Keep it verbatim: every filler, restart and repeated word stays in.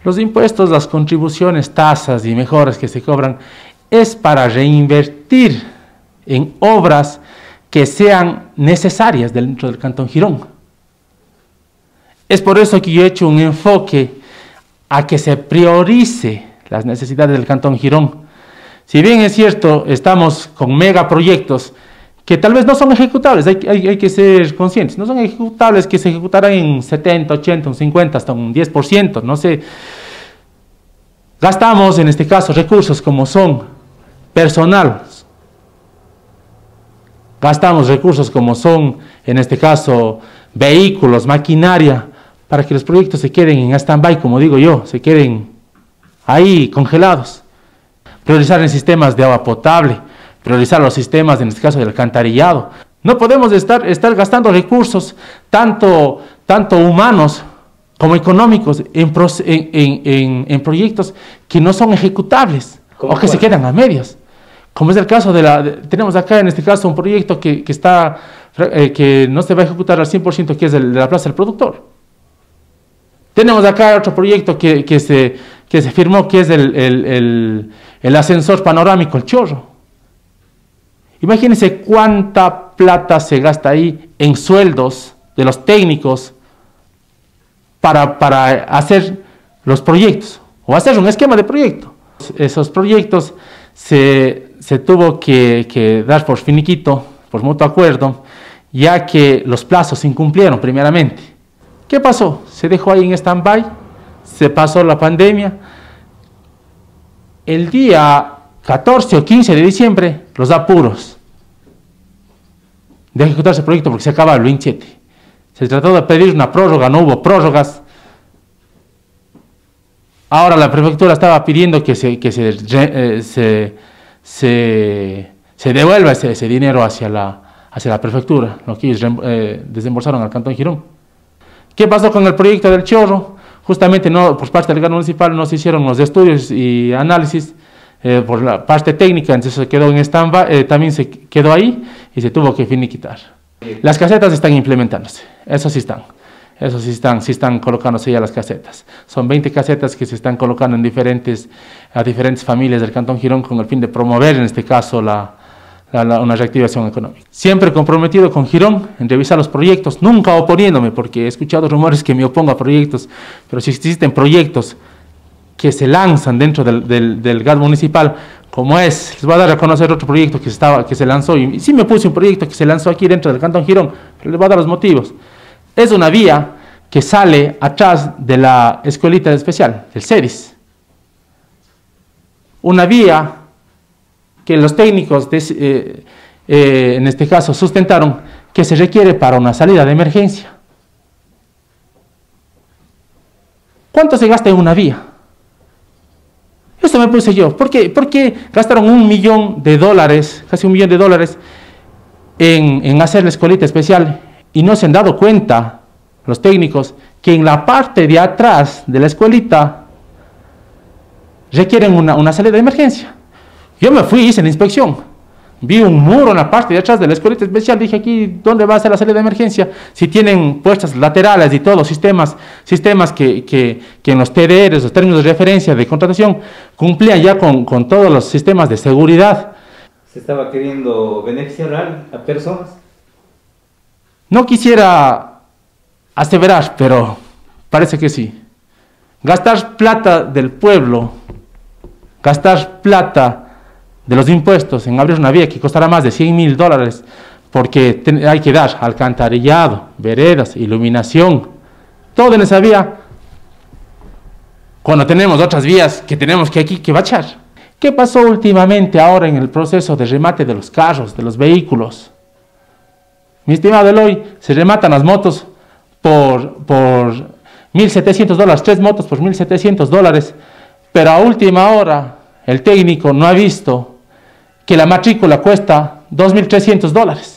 Los impuestos, las contribuciones, tasas y mejoras que se cobran es para reinvertir en obras que sean necesarias dentro del Cantón Girón. Es por eso que yo he hecho un enfoque a que se priorice las necesidades del Cantón Girón. Si bien es cierto, estamos con megaproyectos que tal vez no son ejecutables, hay, hay, hay que ser conscientes, no son ejecutables que se ejecutarán en setenta, ochenta, un cincuenta, hasta un diez por ciento, no sé. Gastamos en este caso recursos como son personal, gastamos recursos como son en este caso vehículos, maquinaria, para que los proyectos se queden en stand-by, como digo yo, se queden ahí congelados. Priorizar en sistemas de agua potable, priorizar los sistemas, en este caso del alcantarillado. No podemos estar, estar gastando recursos, tanto, tanto humanos como económicos, en, en, en, en proyectos que no son ejecutables o que cuál? se quedan a medias. Como es el caso de la... De, tenemos acá en este caso un proyecto que, que, está, eh, que no se va a ejecutar al cien por ciento, que es el de la Plaza del Productor. Tenemos acá otro proyecto que, que, se, que se firmó, que es el, el, el, el ascensor panorámico, el Chorro. Imagínense cuánta plata se gasta ahí en sueldos de los técnicos para, para hacer los proyectos, o hacer un esquema de proyecto. Esos proyectos se, se tuvo que, que dar por finiquito, por mutuo acuerdo, ya que los plazos se incumplieron primeramente. ¿Qué pasó? Se dejó ahí en stand-by, se pasó la pandemia. El día catorce o quince de diciembre, los apuros de ejecutar ese proyecto porque se acaba el veintisiete. Se trató de pedir una prórroga, no hubo prórrogas. Ahora la prefectura estaba pidiendo que se, que se, eh, se, se, se devuelva ese, ese dinero hacia la, hacia la prefectura, lo que ellos eh, desembolsaron al Cantón Girón. ¿Qué pasó con el proyecto del Chorro? Justamente no, por parte del gobierno municipal no se hicieron los estudios y análisis eh, por la parte técnica, entonces se quedó en stand-by, eh, también se quedó ahí y se tuvo que finiquitar. Las casetas están implementándose, eso sí están, eso sí están, sí están colocándose ya las casetas. Son veinte casetas que se están colocando en diferentes, a diferentes familias del Cantón Girón con el fin de promover en este caso la, la, la, una reactivación económica. Siempre comprometido con Girón en revisar los proyectos, nunca oponiéndome, porque he escuchado rumores que me opongo a proyectos, pero si existen proyectos que se lanzan dentro del, del, del G A D municipal, como es, les voy a dar a conocer otro proyecto que, estaba, que se lanzó, y, y sí me puse un proyecto que se lanzó aquí dentro del Cantón Girón, pero les voy a dar los motivos. Es una vía que sale atrás de la escuelita especial, del CEDIS. Una vía que los técnicos, de, eh, eh, en este caso, sustentaron que se requiere para una salida de emergencia. ¿Cuánto se gasta en una vía? Esto me puse yo. ¿Por qué? Porque gastaron un millón de dólares, casi un millón de dólares, en, en hacer la escuelita especial y no se han dado cuenta los técnicos que en la parte de atrás de la escuelita requieren una, una salida de emergencia. Yo me fui, hice la inspección. Vi un muro en la parte de atrás de la escuelita especial, dije aquí, ¿dónde va a ser la salida de emergencia? Si tienen puertas laterales y todos sistemas, sistemas que, que, que en los T D Rs, los términos de referencia de contratación, cumplían ya con, con todos los sistemas de seguridad. ¿Se estaba queriendo beneficiar a personas? No quisiera aseverar, pero parece que sí. Gastar plata del pueblo, gastar plata de los impuestos en abrir una vía que costará más de cien mil dólares, porque hay que dar alcantarillado, veredas, iluminación, todo en esa vía, cuando tenemos otras vías que tenemos que aquí que bachar. ¿Qué pasó últimamente ahora en el proceso de remate de los carros, de los vehículos? Mi estimado Eloy, se rematan las motos por, por mil setecientos dólares, tres motos por mil setecientos dólares, pero a última hora el técnico no ha visto que la matrícula cuesta dos mil trescientos dólares.